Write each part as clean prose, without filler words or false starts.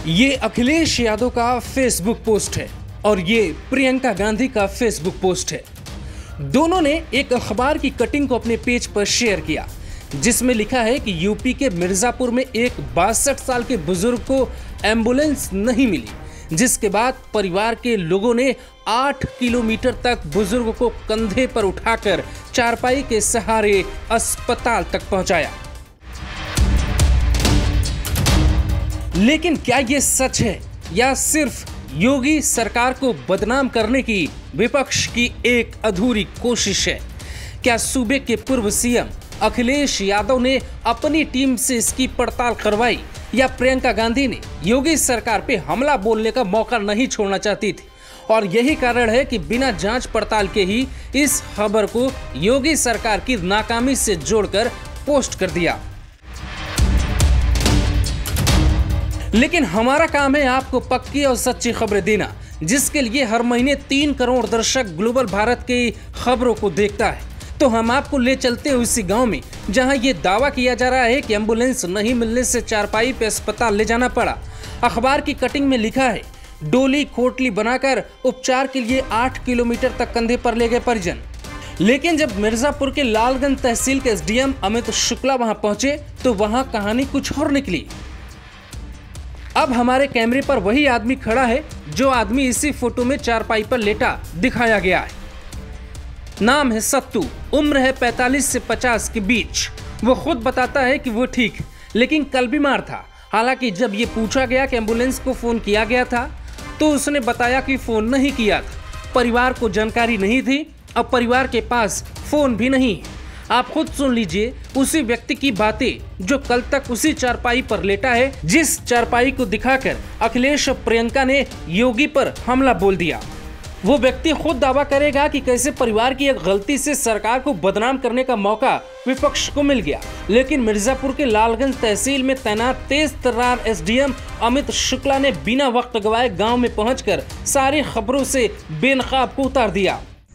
ये अखिलेश यादव का Facebook post है और ये प्रियंका गांधी का फेसबुक पोस्ट है। दोनों ने एक अखबार की कटिंग को अपने पेज पर शेयर किया जिसमें लिखा है कि यूपी के मिर्जापुर में एक 62 साल के बुजुर्ग को एम्बुलेंस नहीं मिली, जिसके बाद परिवार के लोगों ने 8 किलोमीटर तक बुजुर्ग को कंधे पर उठाकर चारपाई के सहारे अस्पताल तक पहुंचाया। लेकिन क्या ये सच है या सिर्फ योगी सरकार को बदनाम करने की विपक्ष की एक अधूरी कोशिश है? क्या सूबे के पूर्व सीएम अखिलेश यादव ने अपनी टीम से इसकी पड़ताल करवाई या प्रियंका गांधी ने योगी सरकार पे हमला बोलने का मौका नहीं छोड़ना चाहती थी और यही कारण है कि बिना जांच पड़ताल के ही इस खबर को योगी सरकार की नाकामी से जोड़कर पोस्ट कर दिया। लेकिन हमारा काम है आपको पक्की और सच्ची खबरें देना, जिसके लिए हर महीने 3 करोड़ दर्शक ग्लोबल भारत की खबरों को देखता है। तो हम आपको ले चलते हैं उसी गांव में जहां ये दावा किया जा रहा है कि एम्बुलेंस नहीं मिलने से चारपाई पे अस्पताल ले जाना पड़ा। अखबार की कटिंग में लिखा है, डोली खोटली बनाकर उपचार के लिए 8 किलोमीटर तक कंधे पर ले गए परिजन। लेकिन जब मिर्जापुर के लालगंज तहसील के एसडीएम अमित शुक्ला वहां पहुंचे तो वहां कहानी कुछ और निकली। अब हमारे कैमरे पर वही आदमी खड़ा है जो आदमी इसी फोटो में चारपाई पर लेटा दिखाया गया है। नाम है सत्तू, उम्र है 45 से 50 के बीच। वो खुद बताता है कि वो ठीक लेकिन कल बीमार था। हालांकि जब ये पूछा गया कि एम्बुलेंस को फोन किया गया था तो उसने बताया कि फोन नहीं किया था, परिवार को जानकारी नहीं थी और परिवार के पास फोन भी नहीं है। आप खुद सुन लीजिए उसी व्यक्ति की बातें जो कल तक उसी चारपाई पर लेटा है, जिस चारपाई को दिखाकर अखिलेश और प्रियंका ने योगी पर हमला बोल दिया। वो व्यक्ति खुद दावा करेगा कि कैसे परिवार की एक गलती से सरकार को बदनाम करने का मौका विपक्ष को मिल गया। लेकिन मिर्जापुर के लालगंज तहसील में तैनात तेज तर्रार एसडीएम अमित शुक्ला ने बिना वक्त गवाए गांव में पहुंचकर सारी खबरों से बेनकाब को उतार दिया।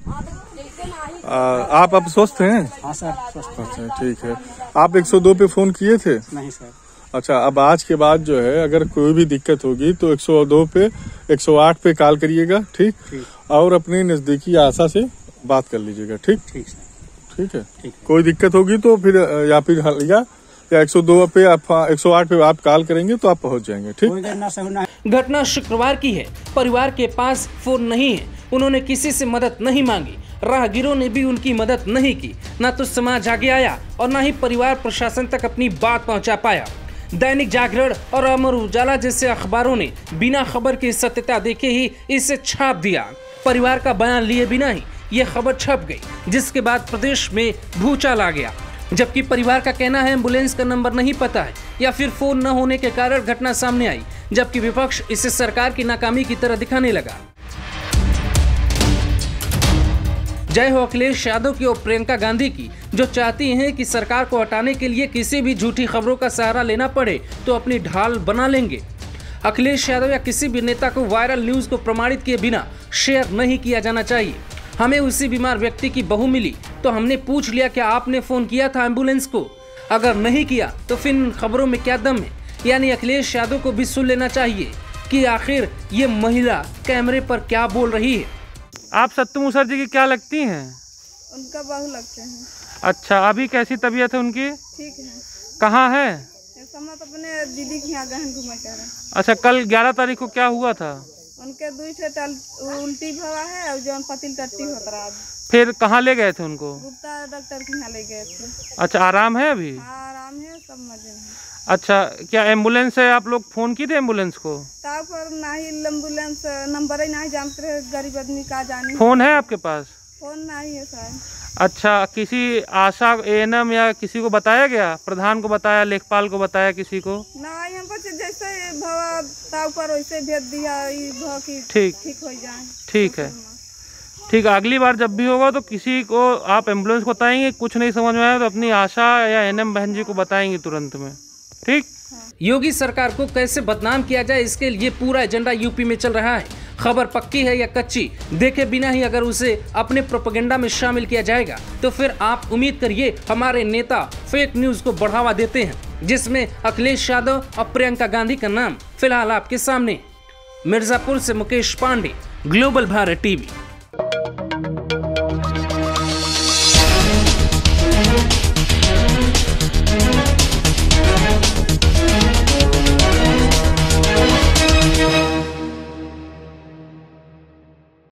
आप अब स्वस्थ हैं? हाँ सर, स्वस्थ। अच्छा, ठीक है। आप 102 पे फोन किए थे? नहीं सर। अच्छा, अब आज के बाद जो है अगर कोई भी दिक्कत होगी तो 102 पे 108 पे कॉल करिएगा, ठीक? और अपनी नजदीकी आशा से बात कर लीजिएगा, ठीक? ठीक सर। ठीक है। कोई दिक्कत होगी तो फिर या 102 पे आप 108 पे आप कॉल करेंगे तो आप पहुंच जाएंगे, ठीक? घटना शुक्रवार की है। परिवार के पास फोन नहीं है, उन्होंने किसी से मदद नहीं मांगी, राहगीरों ने भी उनकी मदद नहीं की। न तो समाज आगे आया और न ही परिवार प्रशासन तक अपनी बात पहुंचा पाया। दैनिक जागरण और अमर उजाला जैसे अखबारों ने बिना खबर की सत्यता देखे ही इसे छाप दिया। परिवार का बयान लिए बिना ही ये खबर छप गई, जिसके बाद प्रदेश में भूचाल आ गया। जबकि परिवार का कहना है एम्बुलेंस का नंबर नहीं पता है या फिर फोन न होने के कारण घटना सामने आई, जबकि विपक्ष इसे सरकार की नाकामी की तरह दिखाने लगा। जय हो अखिलेश यादव की और प्रियंका गांधी की, जो चाहती हैं कि सरकार को हटाने के लिए किसी भी झूठी खबरों का सहारा लेना पड़े तो अपनी ढाल बना लेंगे। अखिलेश यादव या किसी भी नेता को वायरल न्यूज को प्रमाणित किए बिना शेयर नहीं किया जाना चाहिए। हमें उसी बीमार व्यक्ति की बहू मिली तो हमने पूछ लिया क्या आपने फोन किया था एम्बुलेंस को? अगर नहीं किया तो फिर इन खबरों में क्या दम है? यानी अखिलेश यादव को भी सुन लेना चाहिए कि आखिर ये महिला कैमरे पर क्या बोल रही है। आप सत्तू मूसर जी की क्या लगती हैं? उनका बहू लगते हैं। अच्छा, अभी कैसी तबीयत है उनकी? ठीक है। कहाँ है? तो अपने दीदी के यहाँ गहन घुमा कर। अच्छा, कल 11 तारीख को क्या हुआ था? उनके 2 उल्टी भवा है और जो पतिल टट्टी होता रहा। फिर कहाँ ले गए थे उनको? गुप्ता डॉक्टर के यहाँ ले गए थे। अच्छा, आराम है अभी? हाँ, आराम है, सब मजे में। अच्छा, क्या एम्बुलेंस है? आप लोग फोन किए थे एम्बुलेंस को? पर नहीं, एम्बुलेंस नंबर ही नहीं जानते रहे, गरीब आदमी का जाने। फोन है आपके पास? फोन नहीं है सर। अच्छा, किसी आशा एएनएम या किसी को बताया गया? प्रधान को बताया, लेखपाल को बताया, किसी को? नहीं, हमको जैसे भवा ताव पर वैसे भेज दिया कि ठीक हो जाए। ठीक है, ठीक। अगली बार जब भी होगा तो किसी को आप एम्बुलेंस को बताएंगे, कुछ नहीं समझ में आया तो अपनी आशा या एएनएम बहन जी को बताएंगे तुरंत में, ठीक? योगी सरकार को कैसे बदनाम किया जाए, इसके लिए पूरा एजेंडा यूपी में चल रहा है। खबर पक्की है या कच्ची देखे बिना ही अगर उसे अपने प्रोपेगेंडा में शामिल किया जाएगा तो फिर आप उम्मीद करिए हमारे नेता फेक न्यूज को बढ़ावा देते हैं, जिसमें अखिलेश यादव और प्रियंका गांधी का नाम फिलहाल आपके सामने। मिर्जापुर से मुकेश पांडे, ग्लोबल भारत टीवी।